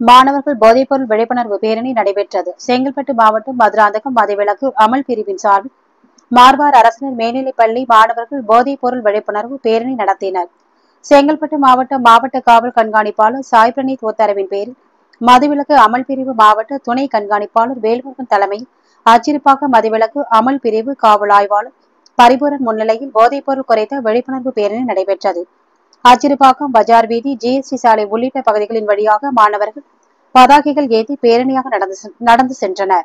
மாணவர்கள் போதைப்பொருள் விழிப்புணர்வு பேரணி நடைபெற்றது. செங்கல்பட்டு மாவட்டம் மதுராந்தகம் மதுவிலக்கு அமல் பிரிவின் சார்பில் மார்வார் அரசினர் மேல்நிலைப்பள்ளி மாணவர்கள் போதைப் பொருள் விழிப்புணர்வு பேரணி நடத்தினர். செங்கல்பட்டு மாவட்ட காவல் கண்காணிப்பாளர் சாய் பிரணீத் உத்தரவின் பேரில் மதுவிலக்கு அமல் பிரிவு மாவட்ட துணை கண்காணிப்பாளர் வேல்முருகன் தலைமையில் அச்சிறுப்பாக்கம் மதுவிலக்கு அமல் பிரிவு காவல் ஆய்வாளர் பரிபூரன் முன்னிலையில் போதைப் பொருள் குறைத்த விழிப்புணர்வு பேரணி நடைபெற்றது. அச்சிறுப்பாக்கம் பஜார் வீதி, ஜிஎஸ்டி சாலை உள்ளிட்ட பகுதிகளின் வழியாக மாணவர்கள் பதாகைகள் ஏந்தி பேரணியாக நடந்து சென்றனர்.